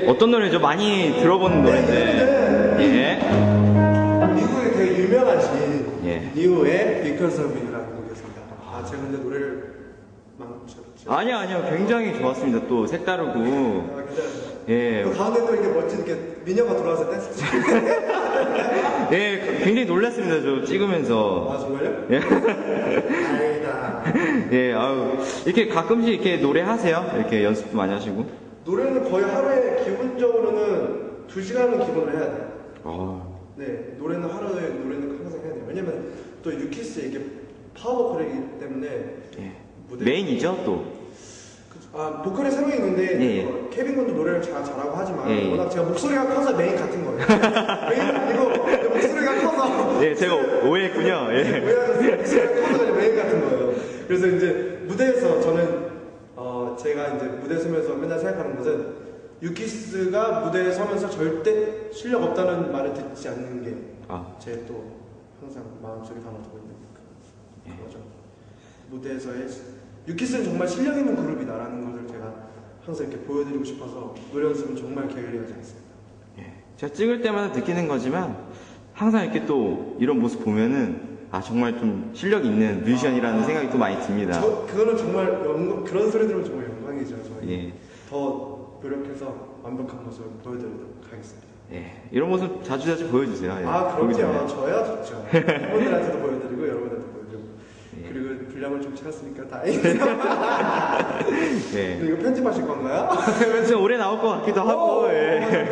어떤 노래죠? 많이 들어본 노래인데. 예. 미국에 되게 유명하신 예. 니오의 Because of You라는 곡이었습니다. 아, 제가 근데 노래를 망쳤죠. 아니요. 굉장히 좋았습니다. 또 색다르고. 아, 괜찮아요. 예. 또 가운데 또 이렇게 멋진 이렇게 미녀가 들어와서 댄스. 예, 굉장히 놀랐습니다. 저 찍으면서. 아, 정말요? 예. 다행이다. 예, 아유. 이렇게 가끔씩 이렇게 노래하세요? 이렇게 연습도 많이 하시고? 노래는 거의 하루에 기본적으로는 2시간은 기본으로 해야 돼요. 네, 노래는 하루에 노래는 항상 해야 돼요. 왜냐면 또 유키스 이게 파워보컬이기 때문에. 예. 메인이죠, 또. 아, 보컬이 3명 있는데, 예. 케빈 군도 노래를 잘하고 하지만, 예. 워낙 제가 목소리가 커서 메인 같은 거예요. 메인은 아니고, 내 목소리가 커서. 예, 제가 오해했군요. 예. 오해하셨어요. 목소리가 커서 그냥 메인 같은 거예요. 그래서 이제 무대에서 저는, 제가 이제 무대 서면서 맨날 생각하는 것은, 유키스가 무대에 서면서 절대 실력 없다는 말을 듣지 않는 게, 제 또 항상 마음속에 담아두고 있는 거죠. 무대에서의 유키스는 정말 실력 있는 그룹이다라는 것을 제가 항상 이렇게 보여드리고 싶어서 노래 연습은 정말 게을리하지 않습니다. 예. 제가 찍을 때마다 느끼는 거지만 항상 이렇게 또 이런 모습 보면은 정말 좀 실력 있는 뮤지션이라는 생각이 또 많이 듭니다. 그거는 정말 그런 소리 들으면 정말 영광이죠. 저희 예. 더 노력해서 완벽한 모습을 보여드리도록 하겠습니다. 예. 이런 모습 자주 보여주세요. 예. 그럼요. 저야 좋죠. 팬분들한테도 보여드리고 여러분한테도 보여드리고. 그리고 분량을 좀 채웠으니까 다행이네요. 예. 이거 편집하실 건가요? 좀 오래 나올 것 같기도 하고. 예.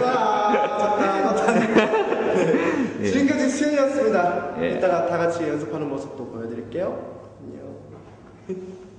네. 지금까지 수현이었습니다. 예. 이따가 다 같이 연습하는 모습도 보여드릴게요. 안녕.